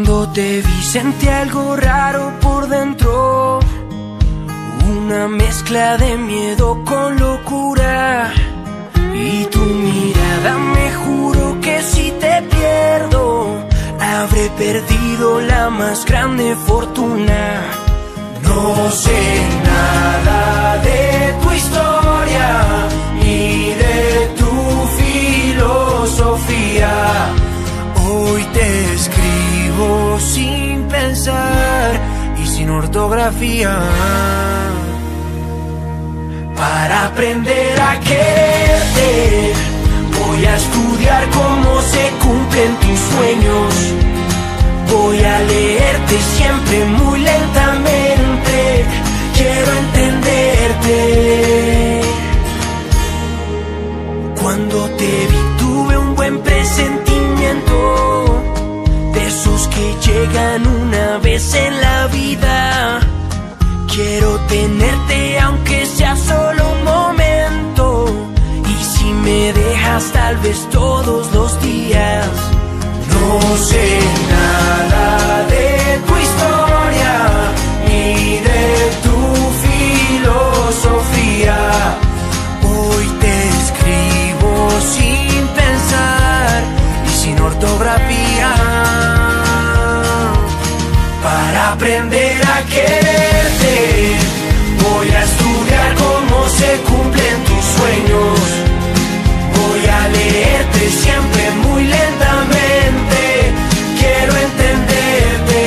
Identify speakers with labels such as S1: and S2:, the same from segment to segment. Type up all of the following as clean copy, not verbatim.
S1: Cuando te vi sentí algo raro por dentro, una mezcla de miedo con locura. Y tu mirada me juro que si te pierdo, habré perdido la más grande fortuna. No sé nada de tu historia ni de tu filosofía. Hoy te escribo sin pensar y sin ortografía, para aprender a quererte. Voy a estudiar cómo se cumplen tus sueños. Voy a leerte siempre muy lentamente. Quiero entenderte. Cuando te vi tuve un buen presentimiento, de esos que llegan una vez en la vida. Quiero tenerte aunque sea solo un momento, y si me dejas tal vez todos los días. No sé nada de tu historia ni de tu filosofía. Hoy te escribo sin pensar y sin ortografía, para aprender a quererte. Voy a estudiar cómo se cumplen tus sueños. Voy a leerte siempre muy lentamente. Quiero entenderte,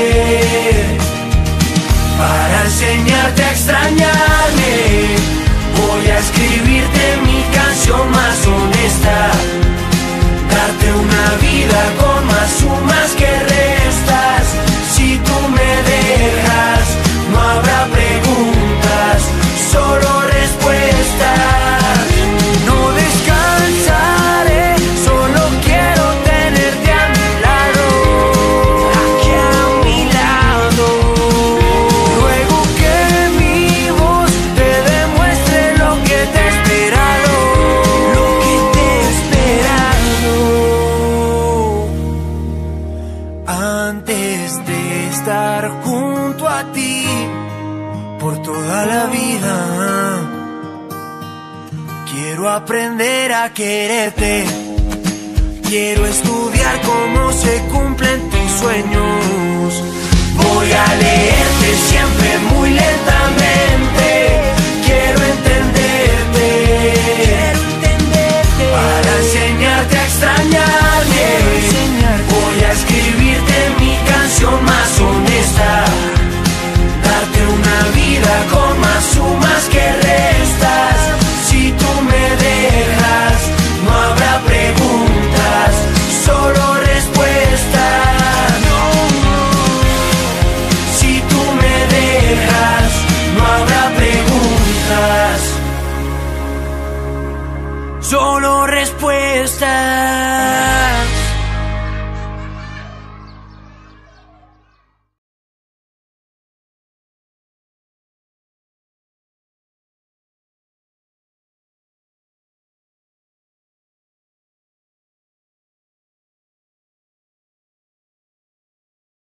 S1: para enseñarte a extrañarme. Voy a escribirte mi canción más honesta, darte una vida con más sumas que restas. Si tú me dejas, no habrá preguntas, solo respuestas. No descansaré, solo quiero tenerte a mi lado, aquí a mi lado. Luego que mi voz te demuestre lo que te he esperado, lo que te he esperado. Antes de estar junto a ti por toda la vida, quiero aprender a quererte. Quiero estudiar cómo se cumplen tus sueños.